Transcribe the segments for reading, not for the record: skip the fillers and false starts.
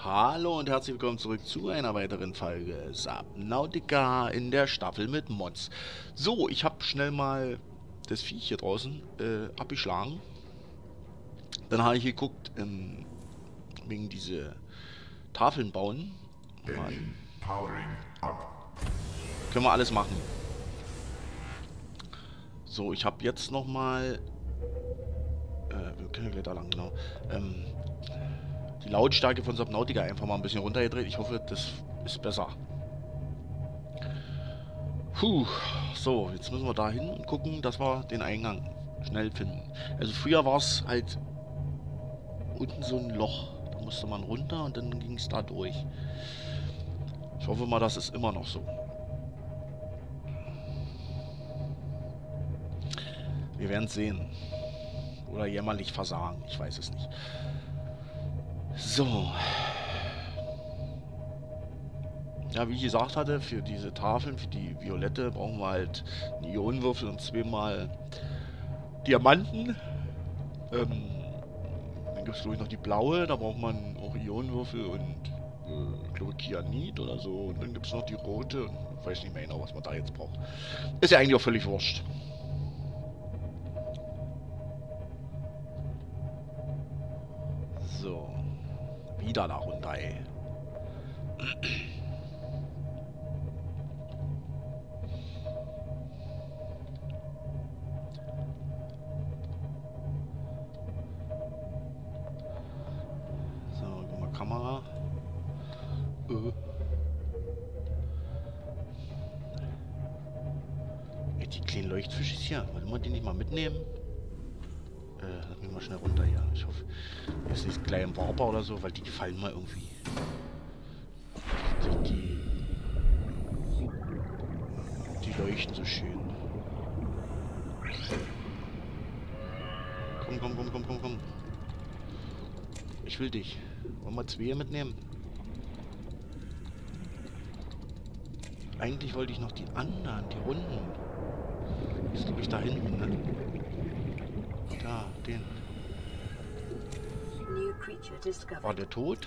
Hallo und herzlich willkommen zurück zu einer weiteren Folge Subnautica in der Staffel mit Mods. So, ich habe schnell mal das Viech hier draußen abgeschlagen. Dann habe ich geguckt, wegen diese Tafeln bauen. Mal, Engine powering up. können wir alles machen. So, ich habe jetzt nochmal... wir können gleich da lang, genau. Die Lautstärke von Subnautica einfach mal ein bisschen runtergedreht. Ich hoffe, das ist besser. Puh, so, jetzt müssen wir da hin und gucken, dass wir den Eingang schnell finden. Also früher war es halt unten so ein Loch. Da musste man runter und dann ging es da durch. Ich hoffe mal, das ist immer noch so. Wir werden es sehen. Oder jämmerlich versagen, ich weiß es nicht. So. Ja, wie ich gesagt hatte, für diese Tafeln, für die Violette, brauchen wir halt einen Ionenwürfel und zweimal Diamanten. Dann gibt es, glaube ich, noch die blaue, da braucht man auch Ionenwürfel und ich glaube Kyanit oder so. Und dann gibt es noch die rote und ich weiß nicht mehr genau, was man da jetzt braucht. Ist ja eigentlich auch völlig wurscht. So. Wieder da runter, ey. So, guck mal, Kamera. Ey, die kleinen Leuchtfische hier. Wollen wir die nicht mal mitnehmen? Lass mich mal schnell runter hier. Ich hoffe, hier ist nicht gleich ein Warper oder so, weil die gefallen mal irgendwie. Die leuchten so schön. Komm, komm, komm, komm, komm, komm. Ich will dich. Wollen wir zwei mitnehmen? Eigentlich wollte ich noch die anderen, die runden. Ist glaube ich da hinten, ne? Da, den. War der tot?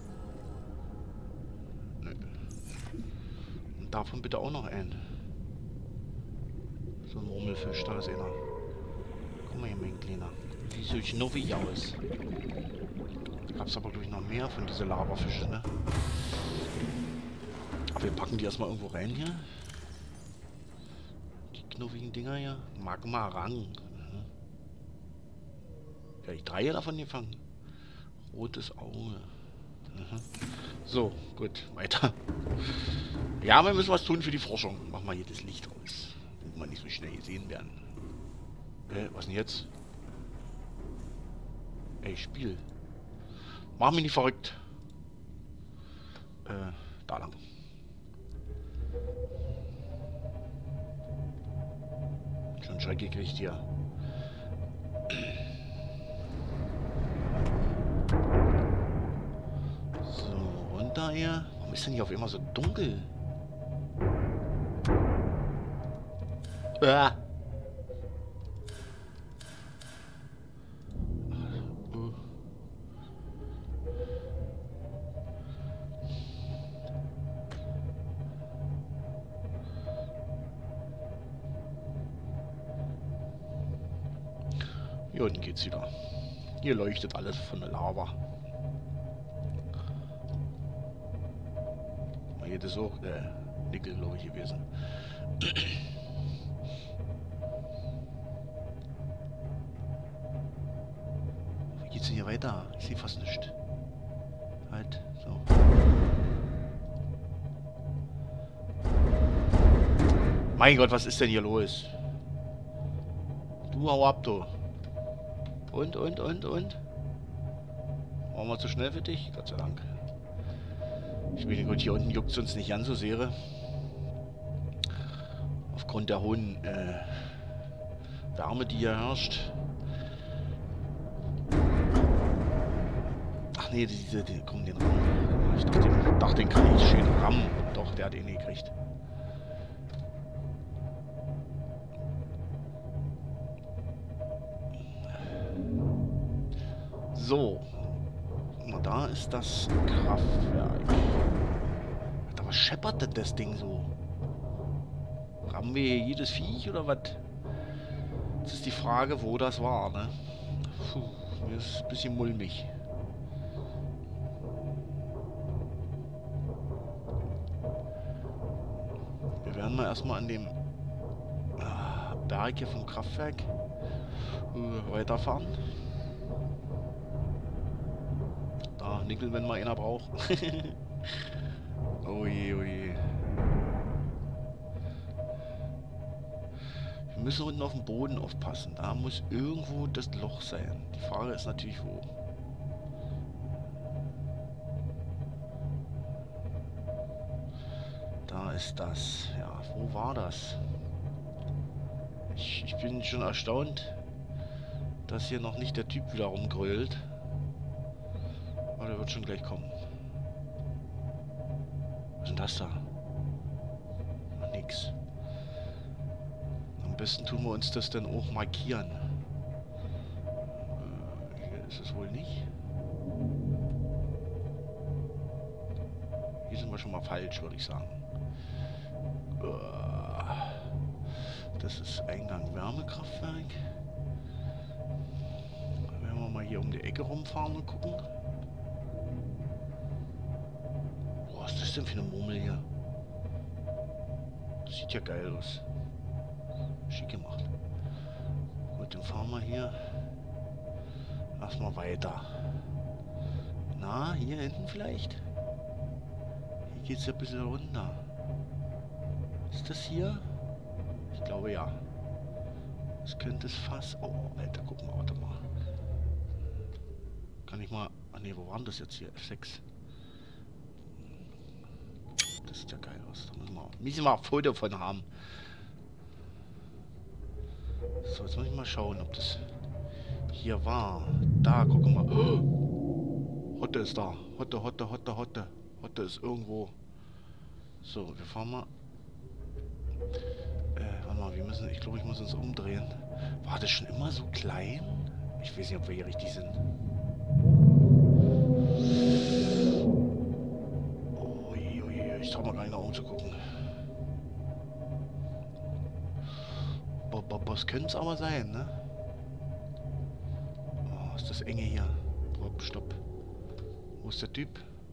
Nö. Und davon bitte auch noch einen. So ein Murmelfisch, da ist einer. Guck mal hier, mein Kleiner. Sieht so schnuffig aus. Gab's aber glaube ich noch mehr von diesen Lavafischen, ne? Aber wir packen die erstmal irgendwo rein hier. Die knuffigen Dinger hier. Magma-Rang. Mhm. Vielleicht 3 davon gefangen. Rotes Auge. Mhm. So, gut, weiter. Ja, wir müssen was tun für die Forschung. Machen wir hier das Licht aus. Damit wir nicht so schnell gesehen werden. Was denn jetzt? Ey, Spiel. Mach mich nicht verrückt. Da lang. Schon Schreck gekriegt hier. So, runter hier. Warum ist denn hier auf einmal so dunkel? Ah. Hier unten geht's wieder. Hier leuchtet alles von der Lava. Hier ist auch Nickel, glaube ich, gewesen. Wie geht's denn hier weiter? Ich sehe fast nichts. Halt, so. Mein Gott, was ist denn hier los? Du hau ab, du. Und? Waren wir zu schnell für dich? Gott sei Dank. Ich bin gut, hier unten juckt es uns nicht an so sehr. Aufgrund der hohen Wärme, die hier herrscht. Ach nee, komm, den Ramm. Ich dachte, den kann ich schön rammen. Doch, der hat ihn gekriegt. So. Guck mal, da ist das Kraftwerk. Alter, was scheppert denn das Ding so? Haben wir hier jedes Viech oder was? Jetzt ist die Frage, wo das war, ne? Puh, mir ist ein bisschen mulmig. Wir werden mal erstmal an dem Berg hier vom Kraftwerk weiterfahren. Da nickeln, wenn mal einer braucht. Oh je, oh je. Wir müssen unten auf dem Boden aufpassen. Da muss irgendwo das Loch sein. Die Frage ist natürlich, wo. Da ist das. Ja, wo war das? Ich bin schon erstaunt, dass hier noch nicht der Typ wieder rumgrölt. Aber der wird schon gleich kommen. Was ist denn das da? Nix. Am besten tun wir uns das dann auch markieren. Hier ist es wohl nicht. Hier sind wir schon mal falsch, würde ich sagen. Das ist Eingang Wärmekraftwerk. Dann werden wir mal hier um die Ecke rumfahren und gucken. Was ist das denn für eine Murmel hier? Das sieht ja geil aus. Schick gemacht. Gut, dann fahren wir hier erstmal weiter. Na, hier hinten vielleicht? Hier geht es ja ein bisschen runter. Ist das hier? Ich glaube ja. Das könnte es fast... Oh, Alter, guck mal, warte mal. Kann ich mal... Ah ne, wo waren das jetzt hier? F6. Das sieht ja geil aus. Da müssen wir ein Foto von haben. So, jetzt muss ich mal schauen, ob das hier war. Da, guck mal. Oh, Hotte ist da. Hotte. Hotte ist irgendwo. So, wir fahren mal. Warte mal, ich glaube, ich muss uns umdrehen. War das schon immer so klein? Ich weiß nicht, ob wir hier richtig sind. Oh je, ich trau mal gar nicht nach oben zu gucken. Was könnte es aber sein, ne? Oh, ist das enge hier. Stopp. Wo ist der Typ?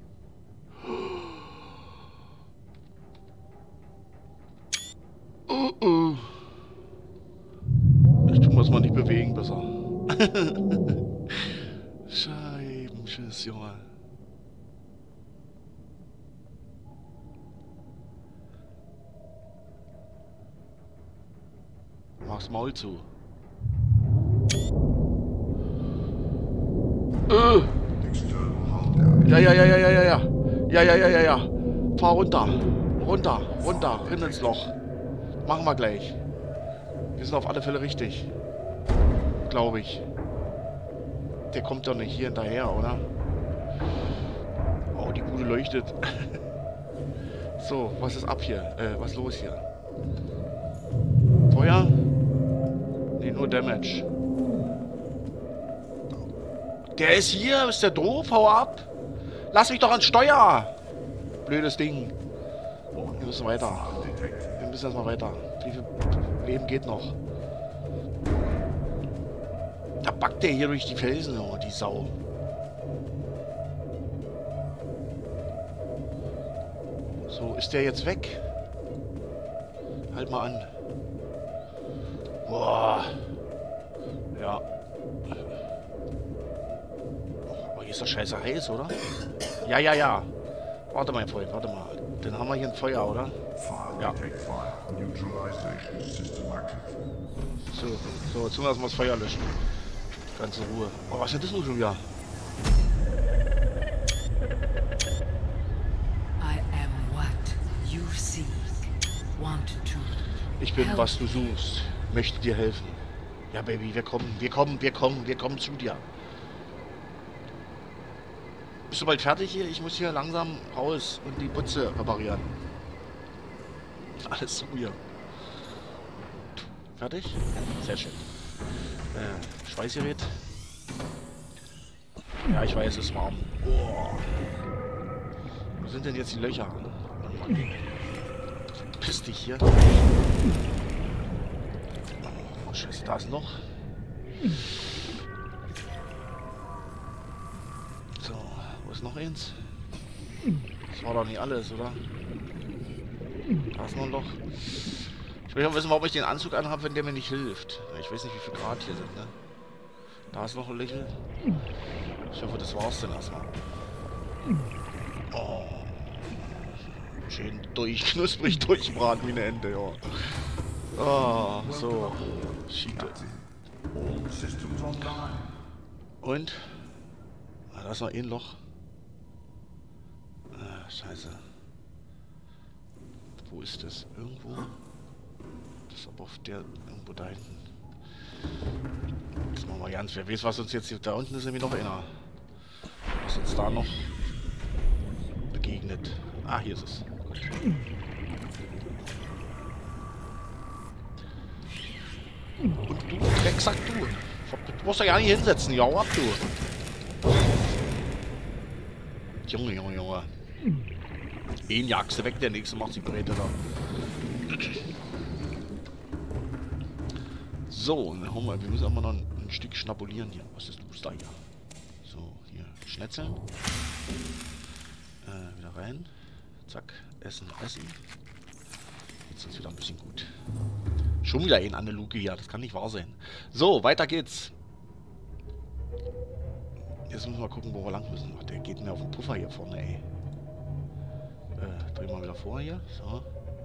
Ich tu muss mal nicht bewegen, besser. Scheibenschiss, Junge. Mach's Maul zu. Ja. Fahr runter. Runter. Hin ins Loch. Machen wir gleich. Wir sind auf alle Fälle richtig. Glaube ich. Der kommt doch nicht hier hinterher, oder? Oh, die Bude leuchtet. So, was ist ab hier? Was ist los hier? Feuer? Nee, nur Damage. Der ist hier. Ist der doof? Hau ab. Lass mich doch ans Steuer. Blödes Ding. Wir müssen weiter. Wir müssen erstmal weiter. Wie viel Leben geht noch? Da backt der hier durch die Felsen, oh, die Sau. So, ist der jetzt weg? Halt mal an. Boah. Ja. Oh, hier ist doch scheiße heiß, oder? Ja. Warte mal, Freund, warte mal. Dann haben wir hier ein Feuer, oder? Ja. So, jetzt müssen wir erstmal das Feuer löschen. Ganz in Ruhe. Oh, was ist das nun schon wieder? Ich bin, was du suchst. Möchte dir helfen. Ja, Baby, wir kommen zu dir. Bist du bald fertig hier? Ich muss hier langsam raus und die Putze reparieren. Alles zu mir. Fertig? Sehr schön. Schweißgerät. Ja, ich weiß, es ist warm. Oh. Wo sind denn jetzt die Löcher? Oh Mann. Piss dich hier. Oh, Scheiße, da ist noch. So, wo ist noch eins? Das war doch nicht alles, oder? Da ist noch ein Loch. Ich will auch wissen, warum ich den Anzug anhabe, wenn der mir nicht hilft. Ich weiß nicht, wie viel Grad hier sind, ne? Da ist noch ein Lächeln. Ich hoffe, das war's dann erstmal. Oh. Schön knusprig durchbraten wie eine Ente, ja. Oh, so. Schiete. Systems online. Und? Ah, da ist noch ein Loch. Ah, scheiße. Wo ist das? Irgendwo? Das ist aber auf der... Irgendwo da hinten. Jetzt machen wir ganz... Wer weiß, was uns jetzt... Da unten ist nämlich noch einer. Was uns da noch begegnet. Ah, hier ist es. Gut. Und du, Drecksack, du. Du musst ja gar nicht hinsetzen. Ja, ab, du. Junge, Junge, Junge. Einen jagst du weg, der nächste macht die Bräte da. So, dann haben wir müssen aber noch ein Stück schnabulieren hier. Was ist los da hier? So, hier schnetzeln. Wieder rein. Zack, essen, essen. Jetzt ist wieder ein bisschen gut. Schon wieder ein an der Luke hier, das kann nicht wahr sein. So, weiter geht's. Jetzt müssen wir gucken, wo wir lang müssen. Ach, der geht mir auf den Puffer hier vorne, ey. Drehen wir wieder vor hier. So.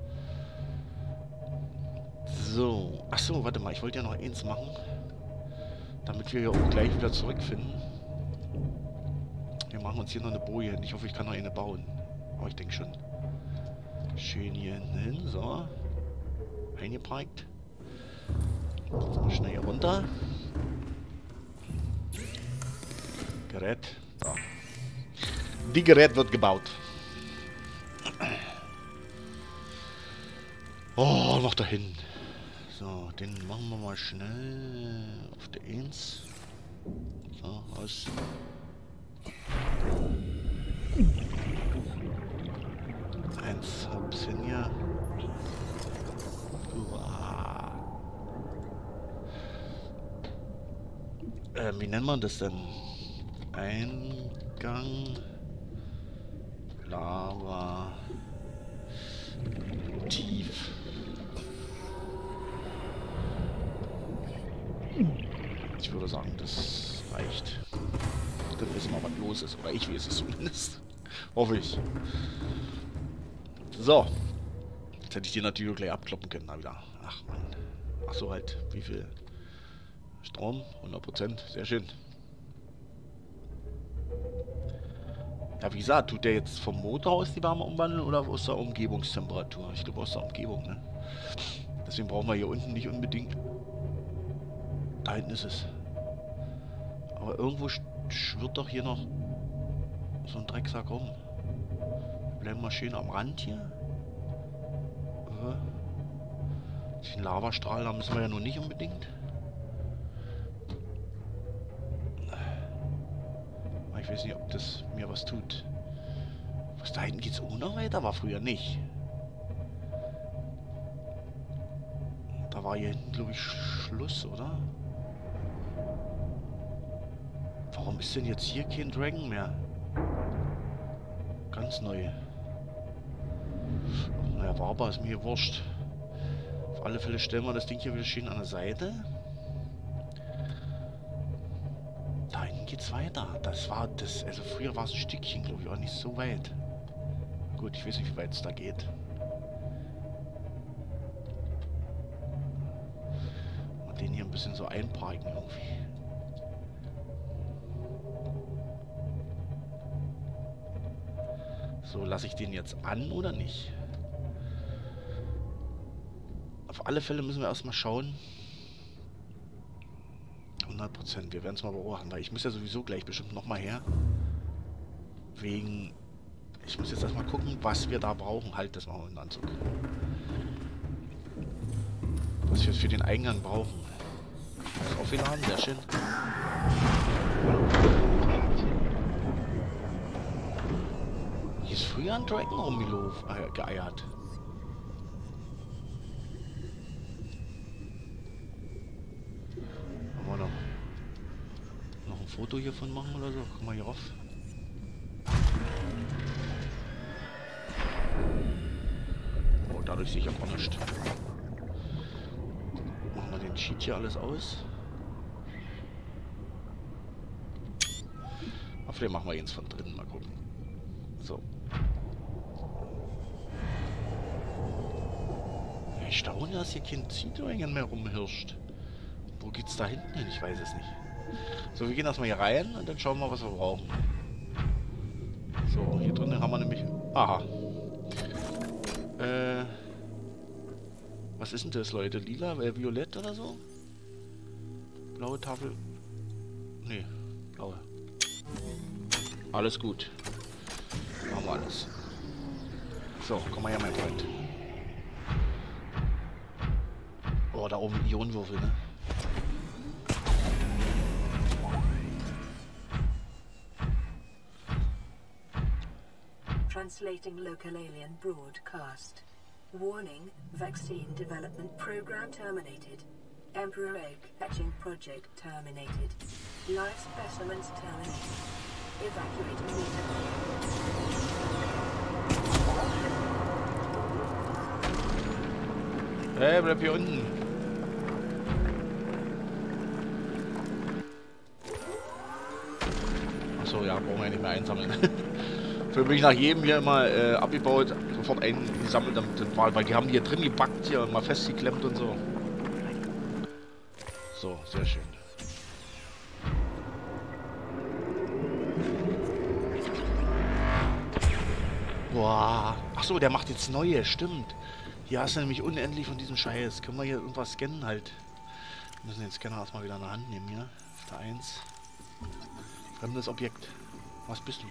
So. Achso, warte mal. Ich wollte ja noch eins machen. Damit wir hier auch gleich wieder zurückfinden. Wir machen uns hier noch eine Boje hin. Ich hoffe, ich kann noch eine bauen. Aber ich denke schon. Schön hier hinten hin. So. Eingeparkt. Jetzt mal schnell hier runter. Gerät. So. Die Gerät wird gebaut. Oh, noch dahin. So, den machen wir mal schnell auf der 1. So, aus. Eins, hops hin hier. Wie nennt man das denn? Eingang. Lava. Tief. Ich würde sagen, das reicht. Dann wissen wir, was los ist. Oder ich weiß es zumindest. Hoffe ich. So. Jetzt hätte ich die natürlich gleich abkloppen können. Na wieder. Ach man. Ach so halt. Wie viel? Strom? 100%. Sehr schön. Ja, wie gesagt, tut der jetzt vom Motor aus die Wärme umwandeln oder aus der Umgebungstemperatur? Ich glaube aus der Umgebung, ne? Deswegen brauchen wir hier unten nicht unbedingt... Da hinten ist es. Aber irgendwo schwirrt doch hier noch so ein Drecksack rum. Wir bleiben mal schön am Rand hier. Den Lavastrahl, da müssen wir ja nur nicht unbedingt. Ich weiß nicht, ob das mir was tut. Was, da hinten geht's auch noch weiter? War früher nicht. Da war hier hinten, glaube ich, Schluss, oder? Warum ist denn jetzt hier kein Dragon mehr? Ganz neu. Naja, war aber, ist mir hier wurscht. Auf alle Fälle stellen wir das Ding hier wieder schön an der Seite. Da hinten geht's weiter. Das war das, also früher war es ein Stückchen, glaube ich, aber nicht so weit. Gut, ich weiß nicht, wie weit es da geht. Und den hier ein bisschen so einparken irgendwie. So, lasse ich den jetzt an oder nicht? Auf alle Fälle müssen wir erstmal schauen. 100%. Wir werden es mal beobachten, weil ich muss ja sowieso gleich bestimmt nochmal her. Wegen... Ich muss jetzt erstmal gucken, was wir da brauchen. Halt, das machen wir in den Anzug. Was wir für den Eingang brauchen. Ist aufgeladen, sehr schön. früher ein Dragon rumgelaufen, geeiert. Haben wir noch ein Foto hiervon machen oder so? Guck mal hier rauf. Oh, dadurch sehe ich auch nicht. Machen wir den Cheat hier alles aus. Aber vielleicht machen wir jetzt von drinnen, mal gucken. So. Ich staune, dass hier kein Zieldragon mehr rumhirscht. Wo geht's da hinten hin? Ich weiß es nicht. So, wir gehen erstmal hier rein und dann schauen wir, was wir brauchen. So, hier drinnen haben wir nämlich... Aha. Was ist denn das, Leute? Lila? Violett oder so? Blaue Tafel? Nee, blaue. Alles gut. Machen wir alles. So, komm mal her, mein Freund. Oh, da oben Ionenwürfel, ne? Translating local alien broadcast. Warning, vaccine development program terminated. Emperor egg hatching project terminated. Live specimens terminated. Evacuate immediately. Hey, bleib hier unten. Achso, ja, brauchen wir nicht mehr einsammeln. Für mich nach jedem hier immer abgebaut, sofort eingesammelt, weil die haben hier drin gepackt hier und mal festgeklemmt und so. So, sehr schön. Boah. Achso, der macht jetzt neue, stimmt. Hier hast du nämlich unendlich von diesem Scheiß. Können wir hier irgendwas scannen halt. Wir müssen den Scanner erstmal wieder in der Hand nehmen hier. Auf der 1. Fremdes Objekt. Was bist du?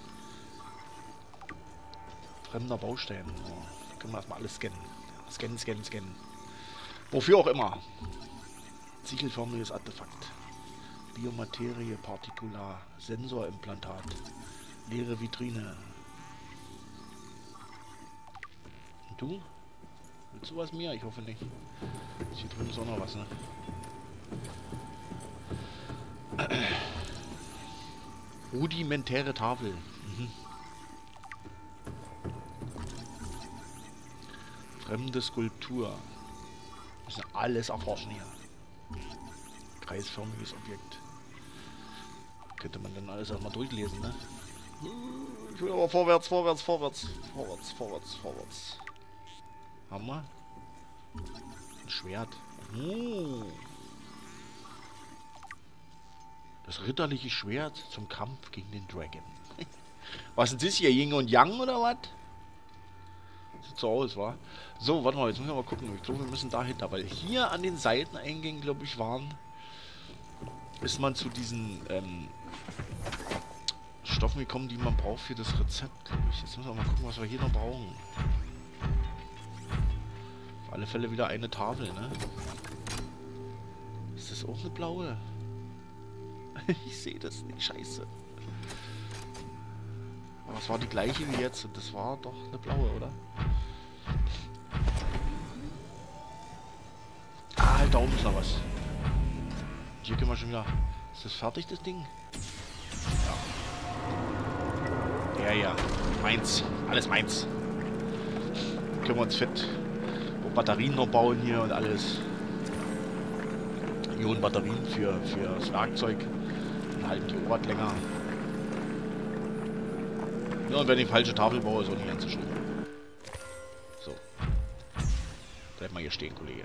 Fremder Baustein. So. Können wir erstmal alles scannen. Scannen, scannen, scannen. Wofür auch immer. Sichelförmiges Artefakt. Biomaterie, Partikular. Sensorimplantat. Leere Vitrine. Und du? Willst du was mir? Ich hoffe nicht. Hier drüben ist auch noch was, ne? Rudimentäre Tafel. Mhm. Fremde Skulptur. Müssen alles erforschen hier. Kreisförmiges Objekt. Könnte man dann alles auch mal durchlesen, ne? Ich will aber vorwärts, vorwärts, vorwärts. Vorwärts, vorwärts, vorwärts. Haben wir? Ein Schwert. Das ritterliche Schwert zum Kampf gegen den Dragon. Was ist das hier? Yin und Yang oder was? Sieht so aus, wa? So, warte mal, jetzt müssen wir mal gucken. Ich glaube, wir müssen dahinter, weil hier an den Seiteneingängen, glaube ich, ist man zu diesen Stoffen gekommen, die man braucht für das Rezept, glaube ich. Jetzt müssen wir mal gucken, was wir hier noch brauchen. Auf alle Fälle wieder eine Tafel, ne? Ist das auch eine blaue? Ich sehe das nicht, scheiße. Aber es war die gleiche wie jetzt und das war doch eine blaue, oder? Ah, halt, da oben ist noch was. Hier können wir schon wieder... Ist das fertig, das Ding? Ja. Ja, ja. Meins. Alles meins. Können wir uns fit Batterien noch bauen hier und alles. Ionenbatterien für das Werkzeug. Dann halten die Ort länger. Ja, und wenn ich die falsche Tafel baue, ist auch nicht ganz so schlimm. So. Bleib mal hier stehen, Kollege.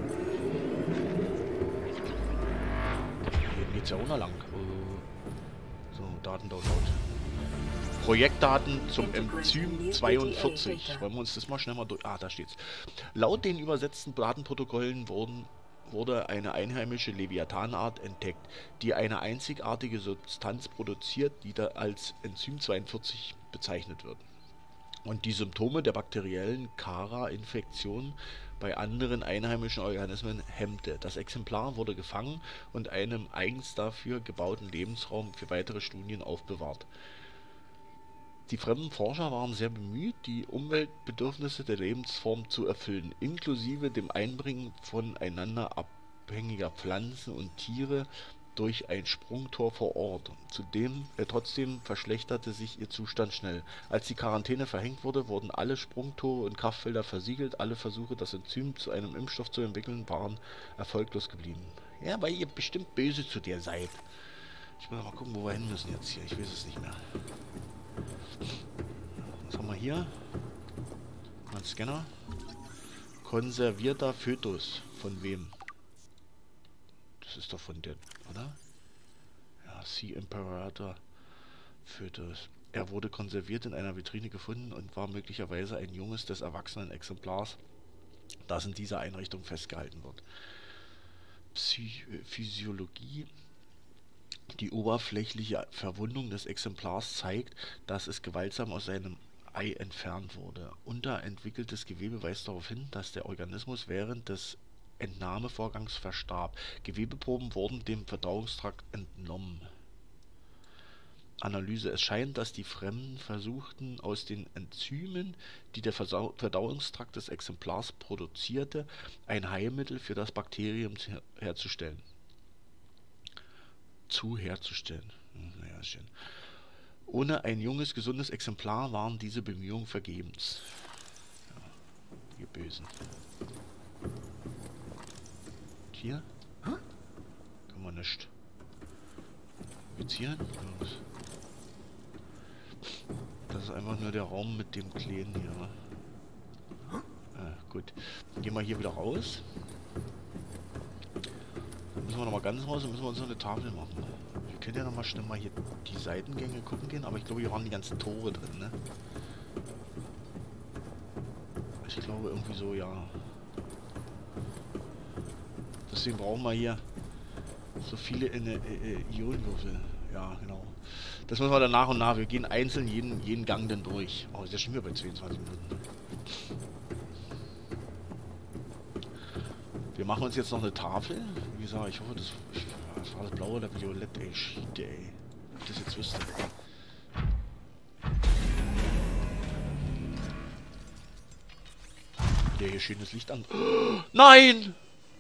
Hier geht's ja auch noch lang. So, Datendownload. Projektdaten zum Enzym 42. Wollen wir uns das mal schnell mal durch... Ah, da steht's. Laut den übersetzten Datenprotokollen wurde eine einheimische Leviathanart entdeckt, die eine einzigartige Substanz produziert, die da als Enzym 42 bezeichnet wird. Und die Symptome der bakteriellen Chara-Infektion bei anderen einheimischen Organismen hemmte. Das Exemplar wurde gefangen und einem eigens dafür gebauten Lebensraum für weitere Studien aufbewahrt. Die fremden Forscher waren sehr bemüht, die Umweltbedürfnisse der Lebensform zu erfüllen, inklusive dem Einbringen voneinander abhängiger Pflanzen und Tiere durch ein Sprungtor vor Ort. Trotzdem verschlechterte sich ihr Zustand schnell. Als die Quarantäne verhängt wurde, wurden alle Sprungtore und Kraftfelder versiegelt. Alle Versuche, das Enzym zu einem Impfstoff zu entwickeln, waren erfolglos geblieben. Ja, weil ihr bestimmt böse zu dir seid. Ich muss mal gucken, wo wir hin müssen jetzt hier. Ich weiß es nicht mehr. Was haben wir hier? Ein Scanner. Konservierter Fötus. Von wem? Das ist doch von der, oder? Ja, Sea Imperator Fötus. Er wurde konserviert in einer Vitrine gefunden und war möglicherweise ein Junges des erwachsenen Exemplars, das in dieser Einrichtung festgehalten wird. Physiologie. Die oberflächliche Verwundung des Exemplars zeigt, dass es gewaltsam aus seinem Ei entfernt wurde. Unterentwickeltes Gewebe weist darauf hin, dass der Organismus während des Entnahmevorgangs verstarb. Gewebeproben wurden dem Verdauungstrakt entnommen. Analyse. Es scheint, dass die Fremden versuchten, aus den Enzymen, die der Verdauungstrakt des Exemplars produzierte, ein Heilmittel für das Bakterium herzustellen. Naja, schön. Ohne ein junges, gesundes Exemplar waren diese Bemühungen vergebens. Ja, die Bösen. Und hier? Kann man nicht. Jetzt hier? Das ist einfach nur der Raum mit dem Kleinen hier. Gut. Dann gehen wir hier wieder raus. Dann müssen wir nochmal ganz raus und müssen wir uns noch eine Tafel machen. Wir können ja nochmal schnell mal hier die Seitengänge gucken gehen, aber ich glaube, hier waren die ganzen Tore drin, ne? Ich glaube irgendwie so, ja. Deswegen brauchen wir hier so viele Ionenwürfel. Ja, genau. Das müssen wir dann nach und nach. Wir gehen einzeln jeden Gang dann durch. Oh, ist ja schon wieder bei 22 Minuten. Wir machen uns jetzt noch eine Tafel. Wie gesagt, ich hoffe, das war das blaue oder violett, ey. Shit, ey. Ob ich das jetzt wüsste. Ja, hier schönes Licht an. Oh, nein!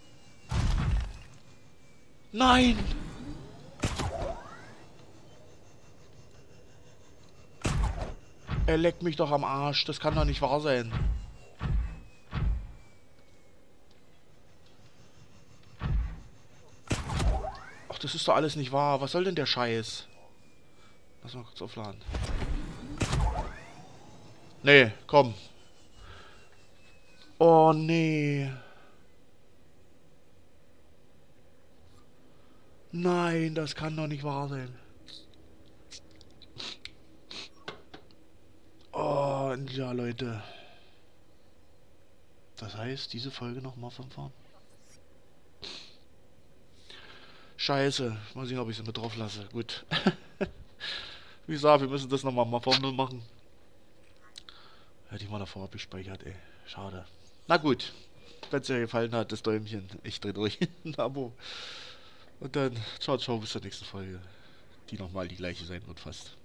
Nein! Er leckt mich doch am Arsch. Das kann doch nicht wahr sein. Ach, das ist doch alles nicht wahr. Was soll denn der Scheiß? Lass mal kurz aufladen. Nee, komm. Oh, nee. Nein, das kann doch nicht wahr sein. Oh, ja, Leute. Das heißt, diese Folge nochmal von vorn. Scheiße. Mal sehen, ob ich sie mit drauf lasse. Gut. Wie gesagt, wir müssen das nochmal von null machen. Hätte ich mal davor abgespeichert, ey. Schade. Na gut. Wenn es dir gefallen hat, das Däumchen. Ich dreh durch. Ein Abo. Und dann, ciao, ciao, bis zur nächsten Folge. Die nochmal die gleiche sein wird fast.